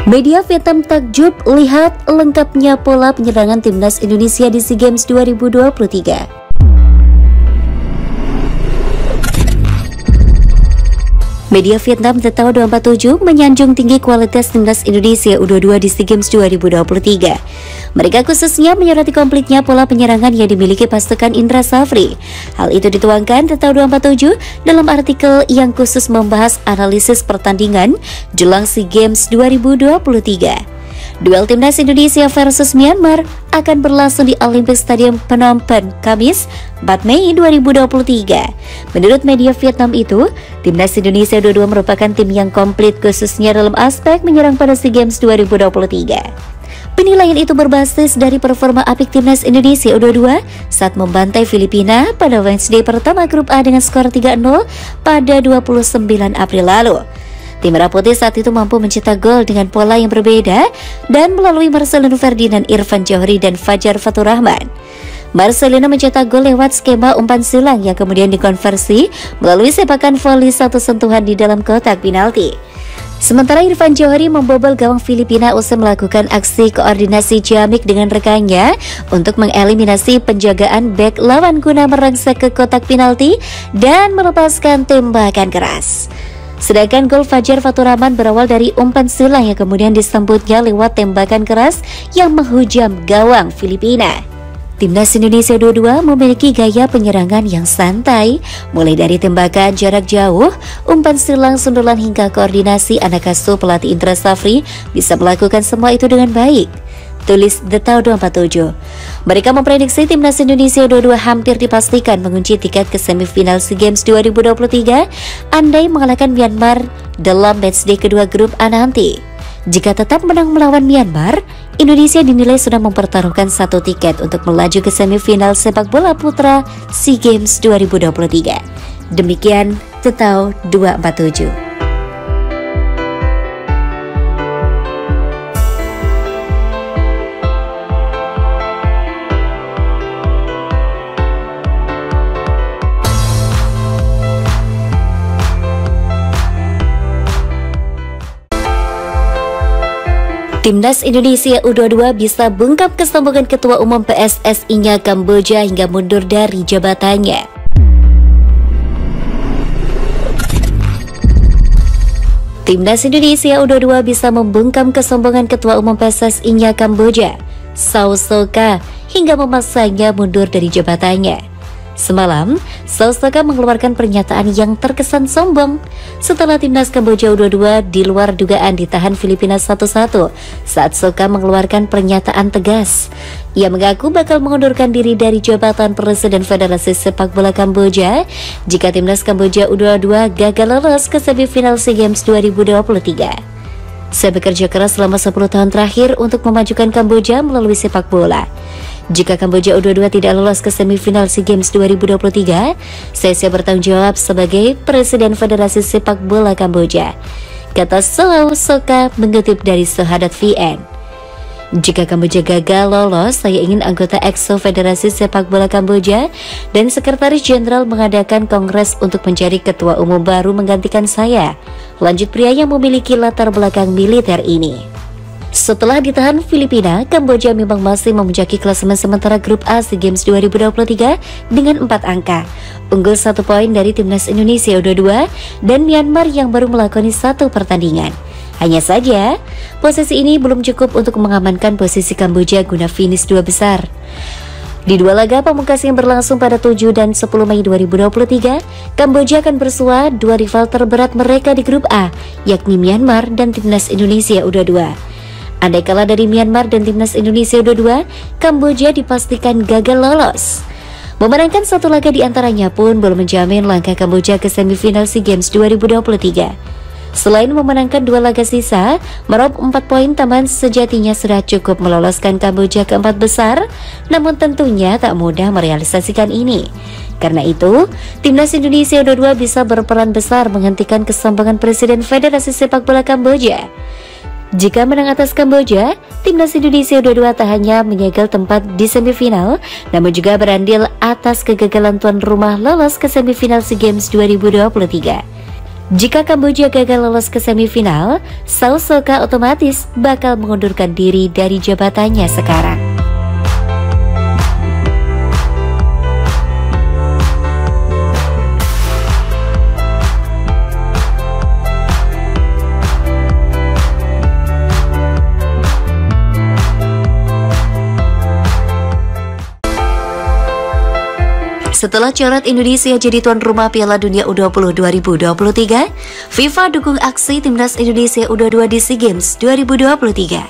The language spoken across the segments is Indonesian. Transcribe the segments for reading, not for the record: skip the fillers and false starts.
Media Vietnam takjub lihat lengkapnya pola penyerangan timnas Indonesia di SEA Games 2023. Media Vietnam The Tao 247 menyanjung tinggi kualitas timnas Indonesia U22 di SEA Games 2023. Mereka khususnya menyoroti komplitnya pola penyerangan yang dimiliki pasukan Indra Safri. Hal itu dituangkan The Tao 247 dalam artikel yang khusus membahas analisis pertandingan jelang SEA Games 2023. Duel timnas Indonesia versus Myanmar akan berlangsung di Olympic Stadium Phnom Penh Kamis 4 Mei 2023. Menurut media Vietnam itu, timnas Indonesia U22 merupakan tim yang komplit khususnya dalam aspek menyerang pada SEA Games 2023. Penilaian itu berbasis dari performa apik timnas Indonesia U22 saat membantai Filipina pada Wednesday pertama grup A dengan skor 3-0 pada 29 April lalu. Tim Merah Putih saat itu mampu mencetak gol dengan pola yang berbeda dan melalui Marcelino Ferdinand, Irfan Johri, dan Fajar Fatur Rahman. Marcelino mencetak gol lewat skema umpan silang yang kemudian dikonversi melalui sepakan voli satu sentuhan di dalam kotak penalti. Sementara Irfan Johri membobol gawang Filipina usai melakukan aksi koordinasi ciamik dengan rekannya untuk mengeliminasi penjagaan bek lawan guna merangsek ke kotak penalti dan melepaskan tembakan keras. Sedangkan gol Fajar Fatur Rahman berawal dari umpan silang yang kemudian disambutnya lewat tembakan keras yang menghujam gawang Filipina. Timnas Indonesia U22 memiliki gaya penyerangan yang santai, mulai dari tembakan jarak jauh, umpan silang, sundulan hingga koordinasi anak asuh pelatih Indra Safri bisa melakukan semua itu dengan baik. Tulis The Tao 247. Mereka memprediksi timnas Indonesia U22 hampir dipastikan mengunci tiket ke semifinal SEA Games 2023 andai mengalahkan Myanmar dalam matchday kedua grup A nanti. Jika tetap menang melawan Myanmar, Indonesia dinilai sudah mempertaruhkan satu tiket untuk melaju ke semifinal sepak bola putra SEA Games 2023. Demikian The Tao 247. Timnas Indonesia U22 bisa bungkam kesombongan Ketua Umum PSSI-nya Kamboja hingga mundur dari jabatannya. Timnas Indonesia U22 bisa membungkam kesombongan Ketua Umum PSSI-nya Kamboja, Sao Soka, hingga memaksanya mundur dari jabatannya. Semalam, Sao Soka mengeluarkan pernyataan yang terkesan sombong setelah timnas Kamboja U22 di luar dugaan ditahan Filipina 1-1 saat Soka mengeluarkan pernyataan tegas. Ia mengaku bakal mengundurkan diri dari jabatan Presiden Federasi Sepak Bola Kamboja jika timnas Kamboja U22 gagal lolos ke semifinal SEA Games 2023. Saya bekerja keras selama 10 tahun terakhir untuk memajukan Kamboja melalui sepak bola. Jika Kamboja U22 tidak lolos ke semifinal SEA Games 2023, saya siap bertanggung jawab sebagai Presiden Federasi Sepak Bola Kamboja, kata Sao Soka mengutip dari Sahadat VN. Jika Kamboja gagal lolos, saya ingin anggota EXO Federasi Sepak Bola Kamboja dan Sekretaris Jenderal mengadakan kongres untuk mencari ketua umum baru menggantikan saya, lanjut pria yang memiliki latar belakang militer ini. Setelah ditahan Filipina, Kamboja memang masih memuncaki klasemen sementara grup A SEA Games 2023 dengan 4 angka, unggul 1 poin dari timnas Indonesia U22 dan Myanmar yang baru melakoni 1 pertandingan. Hanya saja, posisi ini belum cukup untuk mengamankan posisi Kamboja guna finish 2 besar. Di dua laga pamungkas yang berlangsung pada 7 dan 10 Mei 2023, Kamboja akan bersua dua rival terberat mereka di grup A, yakni Myanmar dan timnas Indonesia U22. Andai kalah dari Myanmar dan timnas Indonesia U22, Kamboja dipastikan gagal lolos. Memenangkan satu laga di antaranya pun belum menjamin langkah Kamboja ke semifinal SEA Games 2023. Selain memenangkan 2 laga sisa, meraup 4 poin tambahan sejatinya sudah cukup meloloskan Kamboja ke 4 besar, namun tentunya tak mudah merealisasikan ini. Karena itu, timnas Indonesia U22 bisa berperan besar menghentikan kesombongan Presiden Federasi Sepak Bola Kamboja. Jika menang atas Kamboja, timnas Indonesia U22 tak hanya menyegel tempat di semifinal, namun juga berandil atas kegagalan tuan rumah lolos ke semifinal SEA Games 2023. Jika Kamboja gagal lolos ke semifinal, Sow Soo Ka otomatis bakal mengundurkan diri dari jabatannya sekarang. Setelah coret Indonesia jadi tuan rumah Piala Dunia U20 2023, FIFA dukung aksi Timnas Indonesia U22 di SEA Games 2023.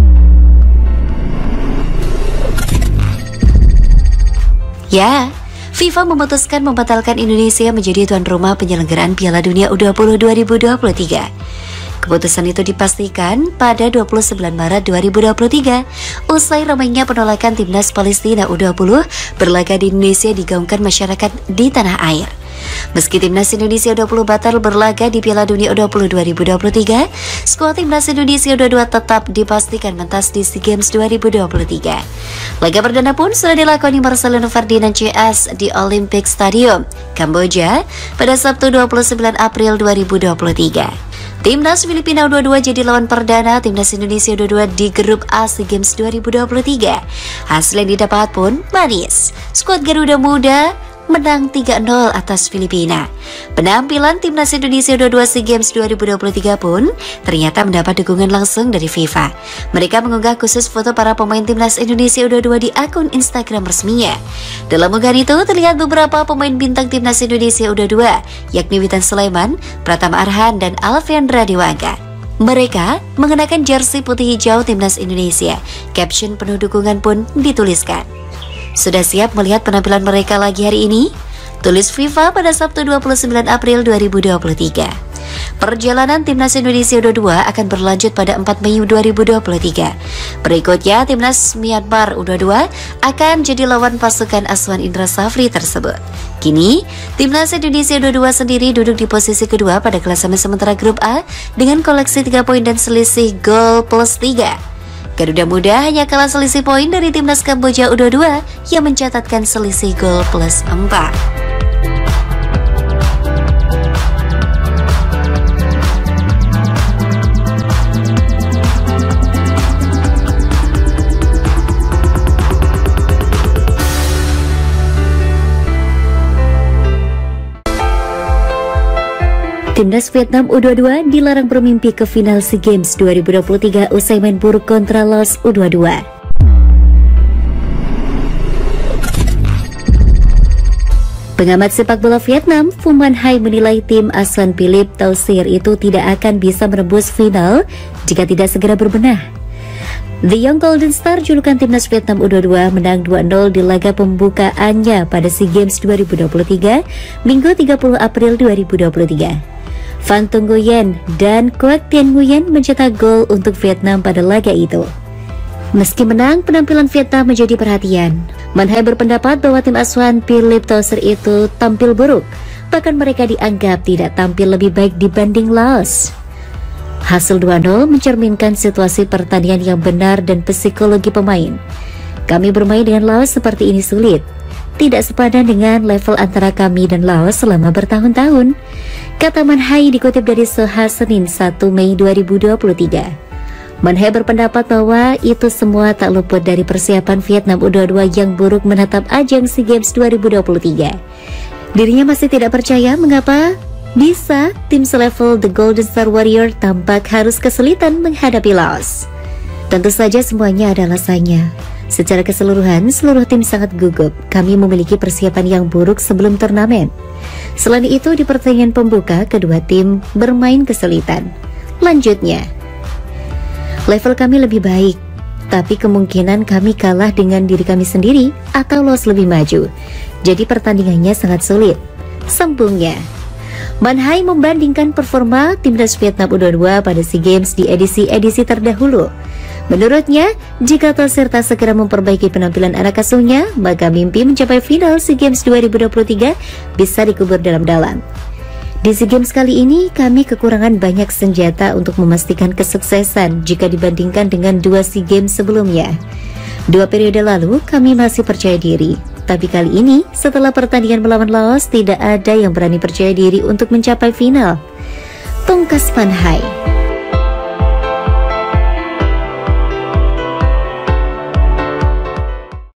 Ya, FIFA memutuskan membatalkan Indonesia menjadi tuan rumah penyelenggaraan Piala Dunia U20 2023. Keputusan itu dipastikan pada 29 Maret 2023 usai ramainya penolakan Timnas Palestina U20 berlaga di Indonesia digaungkan masyarakat di tanah air. Meski Timnas Indonesia U20 batal berlaga di Piala Dunia U20 2023, skuad Timnas Indonesia U22 tetap dipastikan mentas di SEA Games 2023. Laga perdana pun sudah dilakoni Marcelino Ferdinand CS di Olympic Stadium, Kamboja pada Sabtu 29 April 2023. Timnas Filipina U22 jadi lawan perdana Timnas Indonesia U22 di grup A SEA Games 2023. Hasil yang didapat pun manis. Skuad Garuda Muda menang 3-0 atas Filipina. Penampilan Timnas Indonesia U22 SEA Games 2023 pun ternyata mendapat dukungan langsung dari FIFA. Mereka mengunggah khusus foto para pemain Timnas Indonesia U22 di akun Instagram resminya. Dalam unggahan itu terlihat beberapa pemain bintang Timnas Indonesia U22, yakni Witan Sulaiman, Pratama Arhan, dan Alfiandra Dewangga. Mereka mengenakan jersey putih hijau Timnas Indonesia. Caption penuh dukungan pun dituliskan. Sudah siap melihat penampilan mereka lagi hari ini? Tulis FIFA pada Sabtu 29 April 2023. Perjalanan Timnas Indonesia U22 akan berlanjut pada 4 Mei 2023. Berikutnya, Timnas Myanmar U22 akan jadi lawan pasukan asuhan Indra Safri tersebut. Kini, Timnas Indonesia U22 sendiri duduk di posisi kedua pada klasemen sementara grup A dengan koleksi 3 poin dan selisih gol plus 3. Garuda Muda hanya kalah selisih poin dari Timnas Kamboja U22 yang mencatatkan selisih gol plus 4. Timnas Vietnam U22 dilarang bermimpi ke final SEA Games 2023 usai main buruk kontra Laos U22. Pengamat sepak bola Vietnam, Phum Van Hai menilai tim asuhan Philippe Tausir itu tidak akan bisa menembus final jika tidak segera berbenah. The Young Golden Star julukan Timnas Vietnam U22 menang 2-0 di laga pembukaannya pada SEA Games 2023, Minggu 30 April 2023. Van Tung Nguyen dan Quoc Tien Nguyen mencetak gol untuk Vietnam pada laga itu. Meski menang, penampilan Vietnam menjadi perhatian. Van Hai berpendapat bahwa tim asuhan Philippe Tausir itu tampil buruk, bahkan mereka dianggap tidak tampil lebih baik dibanding Laos. Hasil 2-0 mencerminkan situasi pertandingan yang benar dan psikologi pemain. Kami bermain dengan Laos seperti ini sulit. Tidak sepadan dengan level antara kami dan Laos selama bertahun-tahun, kata Van Hai dikutip dari Soha Senin 1 Mei 2023. Van Hai berpendapat bahwa itu semua tak luput dari persiapan Vietnam U22 yang buruk menatap ajang SEA Games 2023. Dirinya masih tidak percaya mengapa bisa tim selevel The Golden Star Warrior tampak harus kesulitan menghadapi Laos. Tentu saja semuanya ada alasannya. Secara keseluruhan, seluruh tim sangat gugup. Kami memiliki persiapan yang buruk sebelum turnamen. Selain itu, di pertandingan pembuka, kedua tim bermain kesulitan. Lanjutnya, level kami lebih baik, tapi kemungkinan kami kalah dengan diri kami sendiri atau Laos lebih maju. Jadi pertandingannya sangat sulit. Sambungnya, Van Hai membandingkan performa Timnas Vietnam U22 pada SEA Games di edisi-edisi terdahulu. Menurutnya, jika Tausir tak segera memperbaiki penampilan anak asuhnya, maka mimpi mencapai final SEA Games 2023 bisa dikubur dalam-dalam. Di SEA Games kali ini, kami kekurangan banyak senjata untuk memastikan kesuksesan jika dibandingkan dengan 2 SEA Games sebelumnya. 2 periode lalu, kami masih percaya diri. Tapi kali ini, setelah pertandingan melawan Laos, tidak ada yang berani percaya diri untuk mencapai final. Tongkas Panhai.